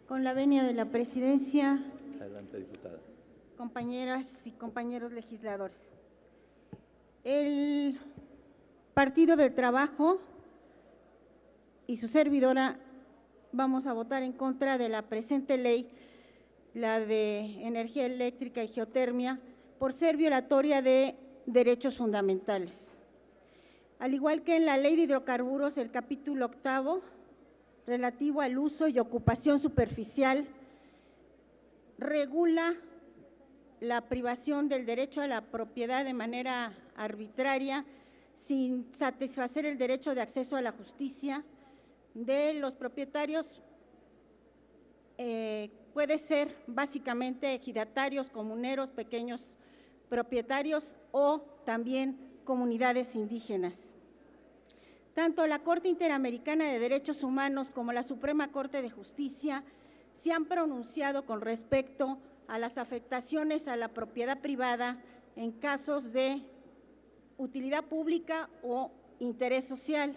Con la venia de la presidencia, Adelante, diputada. compañeras y compañeros legisladores. El Partido del Trabajo y su servidora vamos a votar en contra de la presente ley, la de energía eléctrica y geotermia, por ser violatoria de derechos fundamentales. Al igual que en la Ley de Hidrocarburos, el capítulo 8º, relativo al uso y ocupación superficial, regula la privación del derecho a la propiedad de manera arbitraria, sin satisfacer el derecho de acceso a la justicia de los propietarios. Puede ser básicamente ejidatarios, comuneros, pequeños propietarios o también comunidades indígenas. Tanto la Corte Interamericana de Derechos Humanos como la Suprema Corte de Justicia se han pronunciado con respecto a las afectaciones a la propiedad privada en casos de utilidad pública o interés social.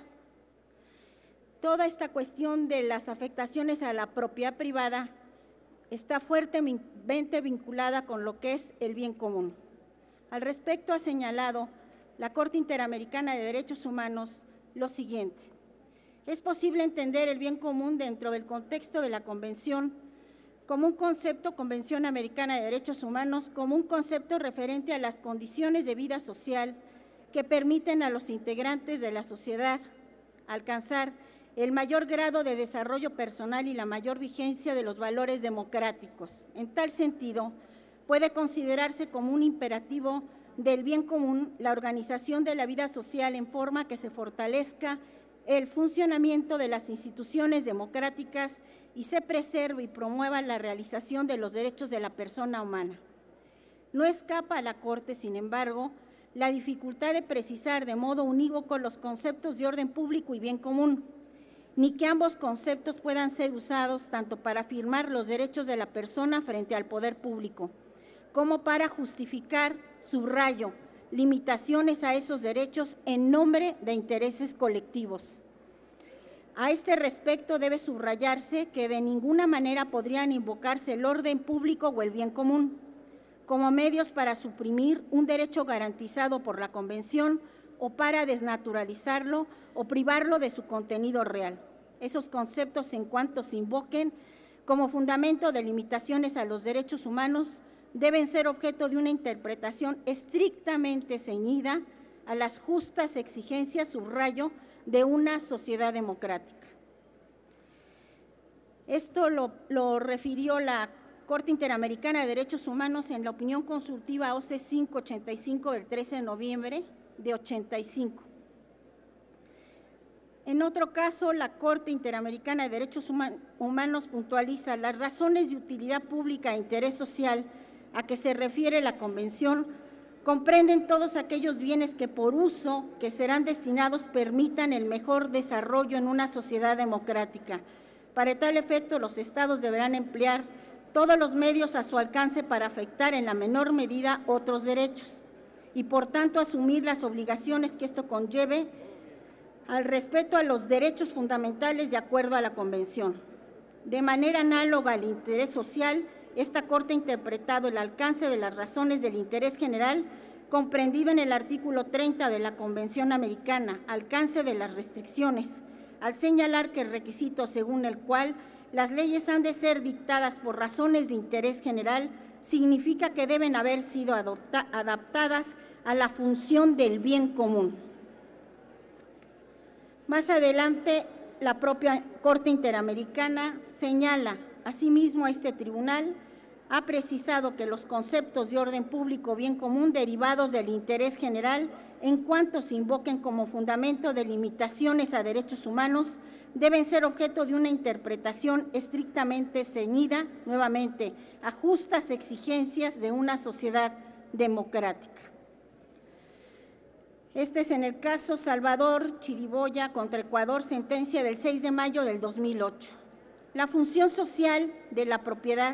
Toda esta cuestión de las afectaciones a la propiedad privada está fuertemente vinculada con lo que es el bien común. Al respecto, ha señalado la Corte Interamericana de Derechos Humanos lo siguiente: es posible entender el bien común dentro del contexto de la Convención como un concepto, Convención Americana de Derechos Humanos, como un concepto referente a las condiciones de vida social que permiten a los integrantes de la sociedad alcanzar el mayor grado de desarrollo personal y la mayor vigencia de los valores democráticos. En tal sentido, puede considerarse como un imperativo del bien común la organización de la vida social en forma que se fortalezca el funcionamiento de las instituciones democráticas y se preserve y promueva la realización de los derechos de la persona humana. No escapa a la Corte, sin embargo, la dificultad de precisar de modo unívoco los conceptos de orden público y bien común, ni que ambos conceptos puedan ser usados tanto para afirmar los derechos de la persona frente al poder público, como para justificar, subrayo, limitaciones a esos derechos en nombre de intereses colectivos. A este respecto debe subrayarse que de ninguna manera podrían invocarse el orden público o el bien común como medios para suprimir un derecho garantizado por la Convención o para desnaturalizarlo o privarlo de su contenido real. Esos conceptos, en cuanto se invoquen como fundamento de limitaciones a los derechos humanos, deben ser objeto de una interpretación estrictamente ceñida a las justas exigencias, subrayo, de una sociedad democrática. Esto lo refirió la Corte Interamericana de Derechos Humanos en la opinión consultiva OC 585 del 13 de noviembre de 85. En otro caso, la Corte Interamericana de Derechos Humanos puntualiza las razones de utilidad pública e interés social a que se refiere la Convención comprenden todos aquellos bienes que por uso que serán destinados permitan el mejor desarrollo en una sociedad democrática. Para tal efecto, los estados deberán emplear todos los medios a su alcance para afectar en la menor medida otros derechos y, por tanto, asumir las obligaciones que esto conlleve al respeto a los derechos fundamentales de acuerdo a la Convención. De manera análoga al interés social, esta Corte ha interpretado el alcance de las razones del interés general comprendido en el artículo 30 de la Convención Americana, alcance de las restricciones, al señalar que el requisito según el cual las leyes han de ser dictadas por razones de interés general significa que deben haber sido adaptadas a la función del bien común. Más adelante, la propia Corte Interamericana señala asimismo a este tribunal, ha precisado que los conceptos de orden público o bien común derivados del interés general, en cuanto se invoquen como fundamento de limitaciones a derechos humanos, deben ser objeto de una interpretación estrictamente ceñida, nuevamente, a justas exigencias de una sociedad democrática. Este es en el caso Salvador Chiriboya contra Ecuador, sentencia del 6 de mayo del 2008. La función social de la propiedad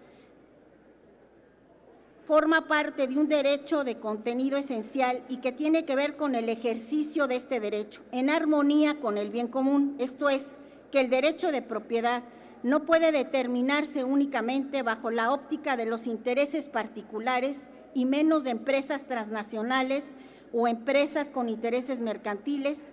forma parte de un derecho de contenido esencial y que tiene que ver con el ejercicio de este derecho, en armonía con el bien común, esto es, que el derecho de propiedad no puede determinarse únicamente bajo la óptica de los intereses particulares y menos de empresas transnacionales o empresas con intereses mercantiles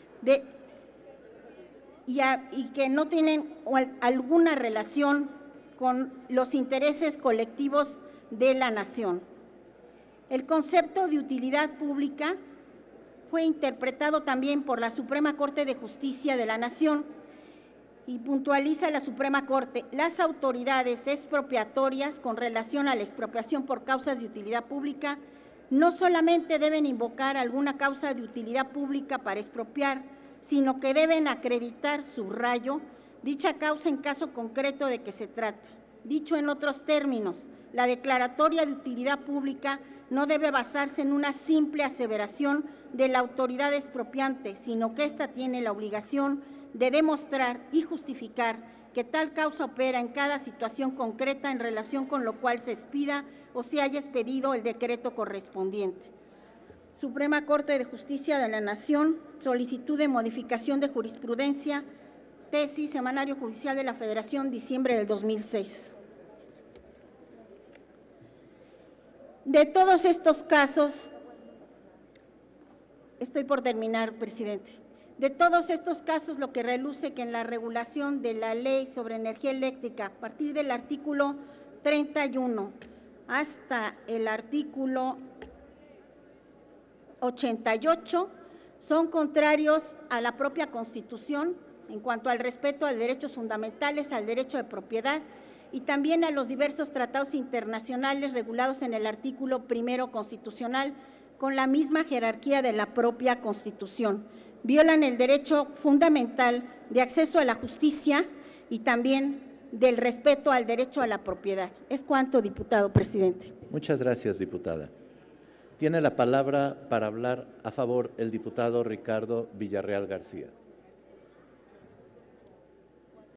y que no tienen alguna relación con los intereses colectivos de la nación. El concepto de utilidad pública fue interpretado también por la Suprema Corte de Justicia de la Nación y puntualiza la Suprema Corte: las autoridades expropiatorias con relación a la expropiación por causas de utilidad pública no solamente deben invocar alguna causa de utilidad pública para expropiar, sino que deben acreditar, subrayo, dicha causa en caso concreto de que se trate. Dicho en otros términos, la declaratoria de utilidad pública no debe basarse en una simple aseveración de la autoridad expropiante, sino que ésta tiene la obligación de demostrar y justificar que tal causa opera en cada situación concreta en relación con lo cual se expida o se haya expedido el decreto correspondiente. Suprema Corte de Justicia de la Nación, solicitud de modificación de jurisprudencia, tesis, Semanario Judicial de la Federación, diciembre del 2006. De todos estos casos, estoy por terminar, presidente. De todos estos casos, lo que reluce que en la regulación de la Ley sobre Energía Eléctrica, a partir del artículo 31 hasta el artículo 88, son contrarios a la propia Constitución en cuanto al respeto a derechos fundamentales, al derecho de propiedad y también a los diversos tratados internacionales regulados en el artículo 1 constitucional, con la misma jerarquía de la propia Constitución. Violan el derecho fundamental de acceso a la justicia y también del respeto al derecho a la propiedad. Es cuanto, diputado presidente. Muchas gracias, diputada. Tiene la palabra para hablar a favor el diputado Ricardo Villarreal García.